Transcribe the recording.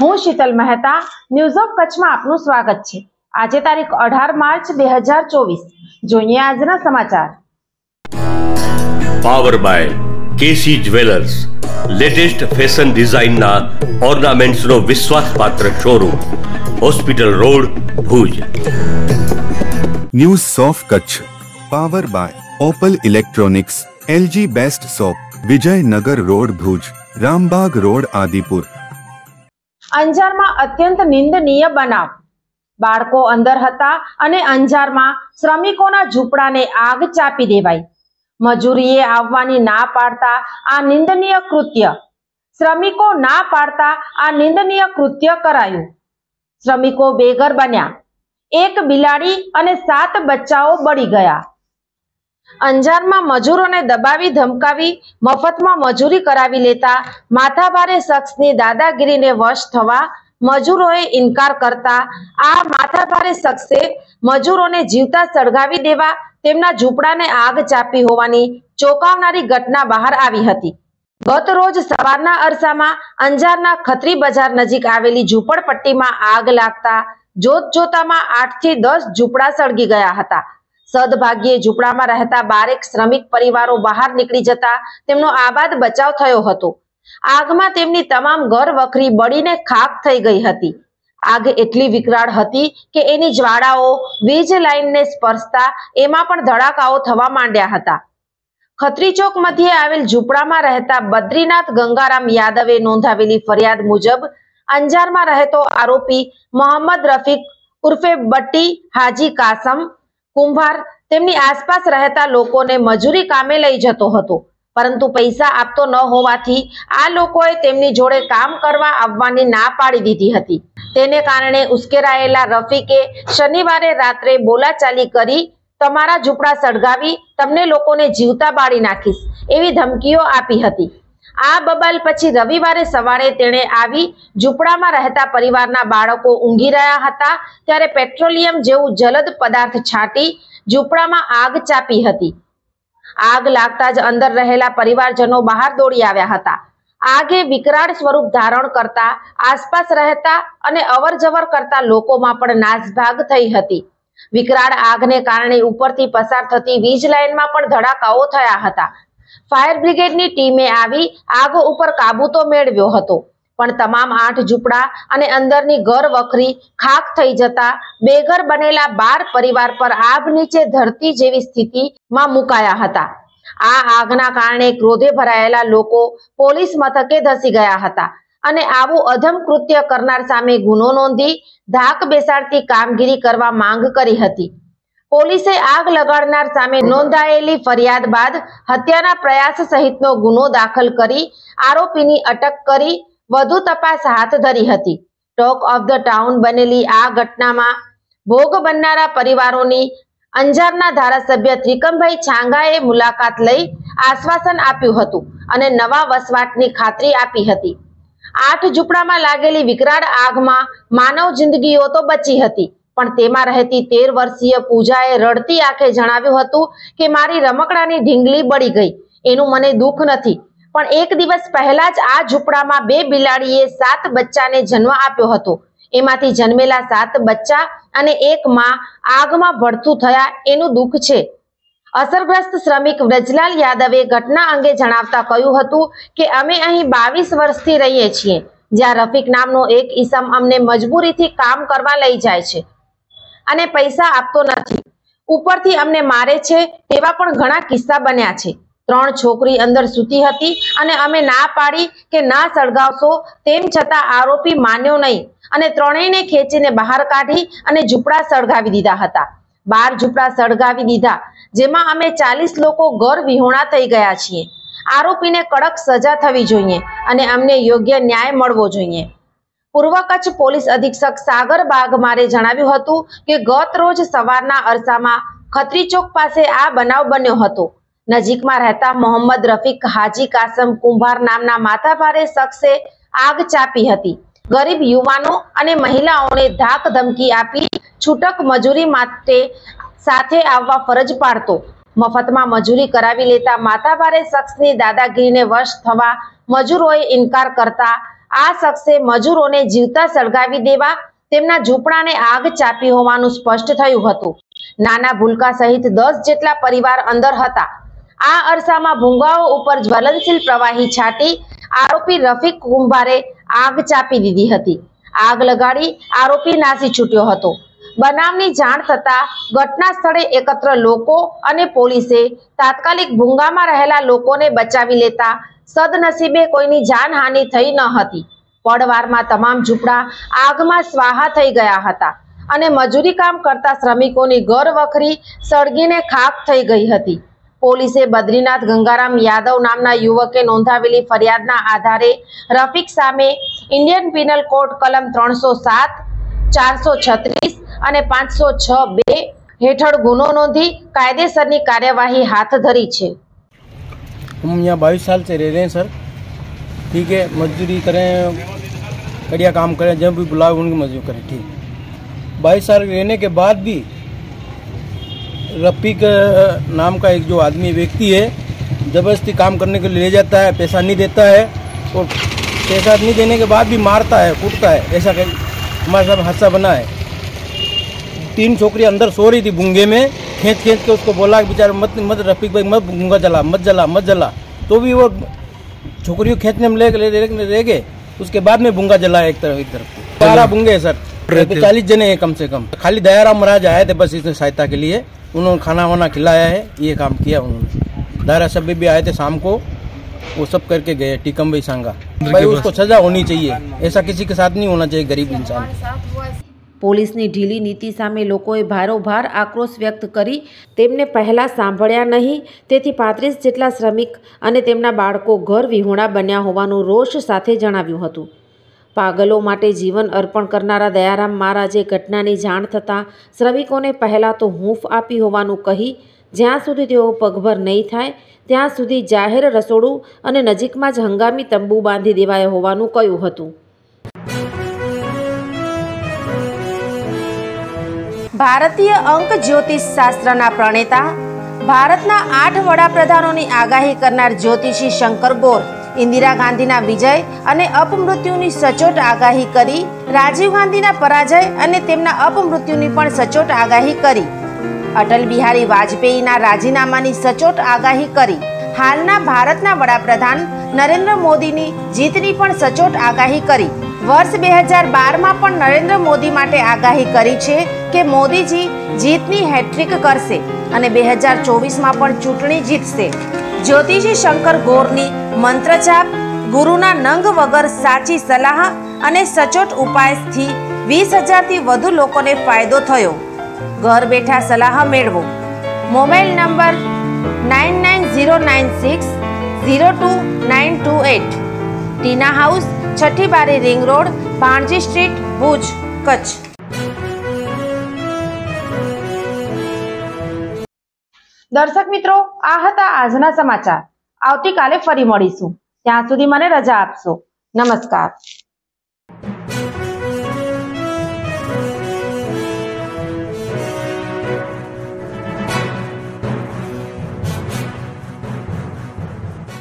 હું Sheetal Mehta news of કચ્છમાં આપનું સ્વાગત છે। આજે તારીખ 18 માર્ચ 2024 જોઈએ આજના સમાચાર। Power by KC jewellers, latest fashion ડિઝાઇનના ઓર્નામેન્ટ્સનો વિશ્વાસપાત્ર showroom, hospital road, Bhuj. News of Kutch power by opal electronics, LG best shop, Vijaynagar road, Bhuj, Rambagh road, Adipur. અંજારમાં અત્યંત નિંદનીય બનાવ। બાળકો અંદર હતા અને અંજારમાં શ્રમિકોના ઝૂંપડાને આગ ચાપી દેવાઈ। મજૂરીએ આવવાની ના પાડતા આ નિંદનીય કૃત્ય, શ્રમિકો ના પાડતા આ નિંદનીય કૃત્ય કરાયું। શ્રમિકો બેઘર બન્યા, એક બિલાડી અને 7 બચ્ચાઓ બળી ગયા। અંજારમાં મજૂરોને દબાવી ધમકાવી મફતમાં મજૂરી કરાવી લેતા માથાભારે શખ્સની દાદાગીરીને વશ થવા મજૂરોએ ઇનકાર કરતા આ માથાભારે શખ્સે મજૂરોને જીવતા સળગાવી દેવા તેમના ઝૂંપડાને આગ ચાપી હોવાની ચોંકાવનારી ઘટના બહાર આવી હતી। ગત રોજ સવારના અરસામાં અંજારના ખત્રી બજાર નજીક આવેલી ઝૂંપડપટ્ટીમાં આગ લાગતા જોતજોતામાં 8 થી 10 ઝૂંપડા સળગી ગયા હતા। સદભાગ્યે ઝૂંપડામાં રહેતા 12 શ્રમિક પરિવારો બહાર નીકળી જતા તેમનો આબાદ બચાવ થયો હતો। આગમાં તેમની તમામ ઘર વખરી બળીને ખાખ થઈ ગઈ હતી। આગ એટલી વિકરાળ હતી કે એની જ્વાળાઓ વીજ લાઇનને સ્પર્શતા એમાં પણ ધડાકાઓ થવા માંડ્યા હતા। ખત્રી ચોક મધ્યે આવેલ ઝૂંપડામાં રહેતા બદ્રીનાથ ગંગારામ યાદવે નોંધાવેલી ફરિયાદ મુજબ અંજારમાં રહેતો આરોપી મોહમ્મદ રફીક ઉર્ફે બટ્ટી હાજી કાસમ કુંભાર તેમની આસપાસ રહેતા લોકોને મજૂરી કામે લઈ જતો હતો, પરંતુ પૈસા આપતો ન હોવાથી આ લોકોએ તેમની જોડે કામ કરવા આવવાની ના પાડી દીધી હતી। તેને કારણે ઉશ્કેરાયેલા રફીકે શનિવારે રાત્રે બોલાચાલી કરી તમારા ઝૂંપડા સળગાવી તમને લોકોને જીવતા બાળી નાખીશ એવી ધમકીઓ આપી હતી। આ બબાલ પછી રવિવારે સવારે તેણે આવી ઝૂંપડામાં રહેતા પરિવારના બાળકો ઊંઘી રહ્યા હતા ત્યારે પેટ્રોલિયમ જેવું જલદ પદાર્થ છાંટી ઝૂંપડામાં આગ ચાપી હતી। આગ લાગતા જ અંદર રહેલા પરિવારજનો બહાર દોડી આવ્યા હતા। આગે વિકરાળ સ્વરૂપ ધારણ કરતા આસપાસ રહેતા અને અવરજવર કરતા લોકોમાં પણ નાસભાગ થઈ હતી। વિકરાળ આગને કારણે ઉપરથી પસાર થતી વીજ લાઇનમાં પણ ધડાકાઓ થયા હતા। ફાયર બ્રિગેડની ટીમે આવી આગ ઉપર કાબુ તો મેળવ્યો હતો, પણ તમામ 8 ઝૂંપડા અને અંદરની ઘર વખરી ખાખ થઈ જતા બેઘર બનેલા 12 પરિવાર પર આભ નીચે ધરતી જેવી સ્થિતિમાં મુકાયા હતા। આ આગના કારણે ક્રોધે ભરાયેલા લોકો પોલીસ મથકે ધસી ગયા હતા અને આવું અધમ કૃત્ય કરનાર સામે ગુનો નોંધી ધાક બેસાડતી કામગીરી કરવા માંગ કરી હતી। પોલીસે આગ લગાડનાર સામે નોંધાયેલી ફરિયાદ બાદ હત્યાના પ્રયાસ સહિતનો ગુનો દાખલ કરી આરોપીની અટક કરી વધુ તપાસ હાથ ધરી હતી। ટોક ઓફ ધ ટાઉન બનેલી આ ઘટનામાં ભોગ બનનારા પરિવારોની અંજારના ધારાસભ્ય ત્રિકમભાઈ છાંગાએ મુલાકાત લઈ આશ્વાસન આપ્યું હતું અને નવા વસવાટની ખાતરી આપી હતી। 8 ઝૂંપડામાં લાગેલી વિકરાળ આગમાં માનવ જિંદગીઓ તો બચી હતી, પણ તેમાં રહેતી 13 વર્ષીય પૂજાએ રડતી આંખે જણાવ્યું હતું કે મારી રમકડાની ઢીંગલી બળી ગઈ, એનું મને દુઃખ નથી, પણ એક દિવસ પહેલા જ આ ઝૂંપડામાં 2 બિલાડીએ 7 બચ્ચાને જન્મ આપ્યો હતો। એમાંથી જન્મેલા 7 બચ્ચા અને એક માં આગમાં ભડથું થયા એનું દુઃખ છે। અસરગ્રસ્ત શ્રમિક વ્રજલાલ યાદવે ઘટના અંગે જણાવતા કહ્યું હતું કે અમે અહીં 22 વર્ષથી રહીએ છીએ, જ્યાં રફીક નામનો એક ઈસમ અમને મજબૂરીથી કામ કરવા લઈ જાય છે અને પૈસા આપતો નથી, ઉપરથી અમને મારે છે તેવા પણ ઘણા કિસ્સા બન્યા છે। 3 છોકરી અંદર સૂતી હતી અને અમે ના પાડી કે ના સળગાવશો, તેમ છતાં આરોપી માન્યો નહીં અને ત્રણેયને ખેંચીને બહાર કાઢી અને ઝૂંપડા સળગાવી દીધા હતા। 12 ઝૂંપડા સળગાવી દીધા, જેમાં અમે 40 લોકો ઘર વિહોણા થઈ ગયા છીએ। આરોપીને કડક સજા થવી જોઈએ અને અમને યોગ્ય ન્યાય મળવો જોઈએ। પૂર્વ કચ્છ પોલીસ અધિક્ષક સાગર બાગમારે જણાવ્યું હતું કે ગત રોજ સવારના અરસામાં ખત્રી ચોક પાસે આ બનાવ બન્યો હતો। નજીકમાં રહેતા મોહમ્મદ રફીક હાજી કાસમ કુંભાર નામના માથાભારે શખ્સે આગ ચાપી હતી। ગરીબ યુવાનો અને મહિલાઓને ધાક ધમકી આપી છૂટક મજૂરી માટે સાથે આવવા ફરજ પાડતો, મફતમાં મજૂરી કરાવી લેતા માથાભારે શખ્સની દાદાગીરીને વશ થવા મજૂરોએ ઇનકાર કરતા આ શખ્સે મજૂરોને જીવતા સળગાવી દેવા તેમના ઝૂંપડાને આગ ચાપી હોવાનું સ્પષ્ટ થયું હતું. નાના ભૂલકા સહિત 10 જેટલા પરિવાર અંદર હતા. આ અરસામાં ભૂંગાઓ ઉપર જ્વલનશીલ પ્રવાહી છાંટી આરોપી રફીક કુંભારે આગ ચાપી દીધી હતી. આગ લગાડી આરોપી નાસી છૂટ્યો હતો. બનાવની જાણ થતા ઘટના સ્થળે એકત્ર લોકો અને પોલીસે તાત્કાલિક ભૂંગામાં રહેલા લોકોને બચાવી લેતા સદનસીબે કોઈની જાનહાનિ થઈ ન હતી. પડવારમાં તમામ ઝૂંપડા આગમાં સ્વાહા થઈ ગયા હતા અને મજૂરી કામ કરતા શ્રમિકોની ઘર વખરી સળગીને ખાખ થઈ ગઈ હતી. પોલીસે બદ્રીનાથ ગંગારામ યાદવ નામના યુવકે નોંધાવેલી ફરિયાદના આધારે રફીક સામે ઇન્ડિયન પિનલ કોડ કલમ 307, 436 અને 506(2) हेठળ गुनो नोंधी कायदेसरनी कार्यवाही हाथ धरी है। हम यहाँ 22 साल से रह रहे हैं सर, ठीक है। मजदूरी करें, बढ़िया काम करें, जब भी बुलाओ उनकी मजदूरी करें, ठीक। 22 साल रहने के बाद भी रफीक नाम का एक जो आदमी व्यक्ति है, ज़बरदस्ती काम करने के लिए ले जाता है, पैसा नहीं देता है और पैसा नहीं देने के बाद भी मारता है, कूटता है। ऐसा हमारे साथ हादसा बना है। 3 छोकरी अंदर सो रही थी भूंगे में, खींच के उसको बोला कि बेचारा मत रफीक भाई मत भूंगा जला, मत जला। तो भी वो छोकरी को खींचने में ले गए। उसके बाद में भूंगा जलाया एक तरफ 12 भूंगे सर, 40 जने हैं कम से कम। खाली दयाराम महाराज आए थे बस इसने सहायता के लिए, उन्होंने खाना वाना खिलाया है, ये काम किया उन्होंने। दायरा सब भी आए थे शाम को, वो सब करके गए। टीकम भाई सांगा भाई, उसको सजा होनी चाहिए, ऐसा किसी के साथ नहीं होना चाहिए गरीब इंसान। પોલીસની ઢીલી નીતિ સામે લોકોએ ભારોભાર આક્રોશ વ્યક્ત કરી તેમને પહેલાં સાંભળ્યા નહીં, તેથી 35 જેટલા શ્રમિક અને તેમના બાળકો ઘર વિહોણા બન્યા હોવાનું રોષ સાથે જણાવ્યું હતું। પાગલો માટે જીવન અર્પણ કરનારા દયારામ મહારાજે ઘટનાની જાણ થતાં શ્રમિકોને પહેલાં તો હૂંફ આપી હોવાનું કહી જ્યાં સુધી તેઓ પગભર નહીં થાય ત્યાં સુધી જાહેર રસોડું અને નજીકમાં જ હંગામી તંબુ બાંધી દેવાયા હોવાનું કહ્યું હતું। ભારતીય અંક જ્યોતિષ શાસ્ત્રના પ્રણેતા, ભારતના 8 વડાપ્રધાનોની આગાહી કરનાર જ્યોતિષી શંકર ગોર ઇન્દિરા ગાંધીના વિજય અને અપમૃત્યુની સચોટ આગાહી કરી, રાજીવ ગાંધીના પરાજય અને તેમના અપમૃત્યુની પણ સચોટ આગાહી કરી, અટલ બિહારી વાજપેયીના રાજીનામાની સચોટ આગાહી કરી, હાલના ભારતના વડાપ્રધાન નરેન્દ્ર મોદીની જીતની પણ સચોટ આગાહી કરી। વર્ષ 2012માં પણ નરેન્દ્ર મોદી માટે આગાહી કરી છે કે મોદીજી જીતની હેટ્રિક કરશે અને 2024માં પણ ચૂંટણી જીતશે। જ્યોતિષી શંકર ગોરની મંત્રજાપ, ગુરુના નંગ વગર સાચી સલાહ અને સચોટ ઉપાયથી 20,000થી વધુ લોકોને ફાયદો થયો। ઘર બેઠા સલાહ મેળવો। Mobile number 9909602928। ટીના હાઉસ, 6ઠી બારી ring road, Bhanji street, Bhuj, Kutch. દર્શક મિત્રો, આ હતા આજના સમાચાર। આવતીકાલે ફરી મળીશું, ત્યાં સુધી મને રજા આપશો। નમસ્કાર।